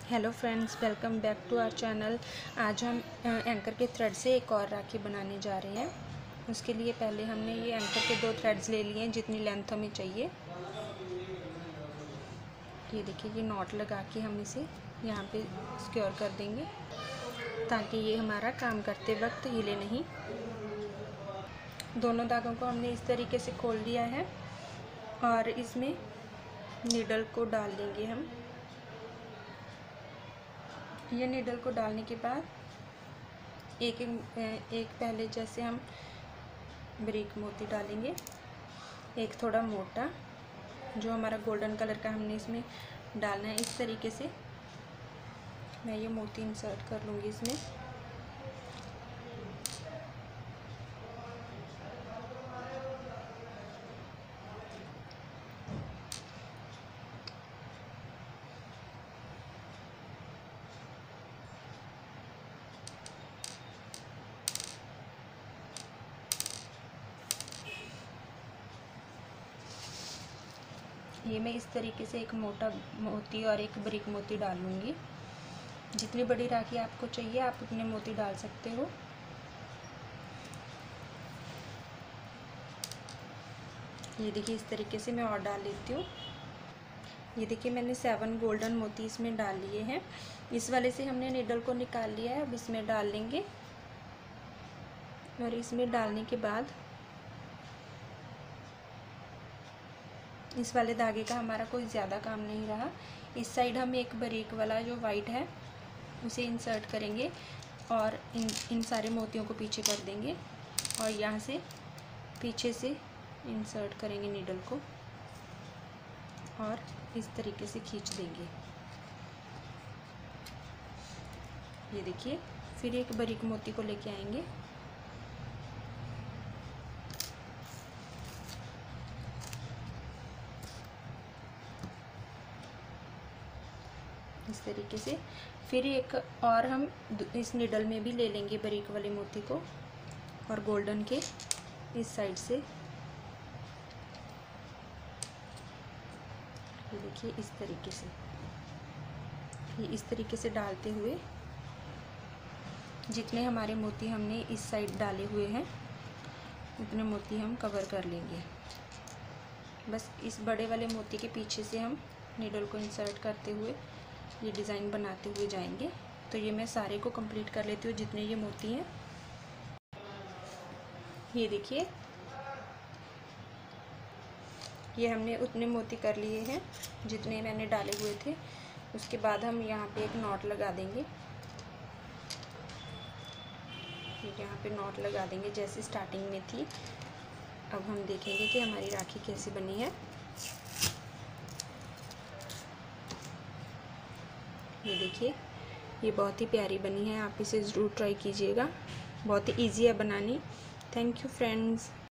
Hello friends, welcome back to our channel. आज हम anchor के थ्रेड से एक और राखी बनाने जा रहे हैं। उसके लिए पहले हमने ये एंकर के 2 थ्रेड्स ले लिए हैं जितनी लेंथ हमें चाहिए। ये देखिए, ये नॉट लगा के हम इसे यहाँ पे सिक्योर कर देंगे ताकि ये हमारा काम करते वक्त हिले नहीं। दोनों धागों को हमने इस तरीके से खोल लिया है और इसमें नीडल को डाल देंगे हम। ये नीडल को डालने के बाद एक पहले जैसे हम ब्रिक मोती डालेंगे, एक थोड़ा मोटा जो हमारा गोल्डन कलर का हमने इसमें डालना है। इस तरीके से मैं ये मोती इंसर्ट कर लूँगी इसमें। ये मैं इस तरीके से एक मोटा मोती और एक ब्रिक मोती डालूंगी। जितनी बड़ी राखी आपको चाहिए आप उतने मोती डाल सकते हो। ये देखिए, इस तरीके से मैं और डाल लेती हूँ। ये देखिए, मैंने 7 गोल्डन मोती इसमें डाल लिए हैं। इस वाले से हमने नीडल को निकाल लिया है। अब इसमें डाल लेंगे और इसमें डालने के बाद इस वाले धागे का हमारा कोई ज़्यादा काम नहीं रहा। इस साइड हम एक बारीक वाला जो वाइट है उसे इंसर्ट करेंगे और इन सारे मोतियों को पीछे कर देंगे और यहाँ से पीछे से इंसर्ट करेंगे नीडल को और इस तरीके से खींच देंगे। ये देखिए, फिर एक बारीक मोती को लेके आएंगे। इस तरीके से फिर एक और हम इस निडल में भी ले लेंगे बारीक वाले मोती को और गोल्डन के इस साइड से। ये देखिए, इस तरीके से ये इस तरीके से डालते हुए जितने हमारे मोती हमने इस साइड डाले हुए हैं उतने मोती हम कवर कर लेंगे। बस इस बड़े वाले मोती के पीछे से हम निडल को इंसर्ट करते हुए ये डिज़ाइन बनाते हुए जाएंगे। तो ये मैं सारे को कंप्लीट कर लेती हूँ जितने ये मोती हैं। ये देखिए, ये हमने उतने मोती कर लिए हैं जितने मैंने डाले हुए थे। उसके बाद हम यहाँ पे एक नॉट लगा देंगे। यहाँ पे नॉट लगा देंगे जैसे स्टार्टिंग में थी। अब हम देखेंगे कि हमारी राखी कैसी बनी है। ये देखिए, ये बहुत ही प्यारी बनी है। आप इसे ज़रूर ट्राई कीजिएगा। बहुत ही ईजी है बनानी। Thank you friends.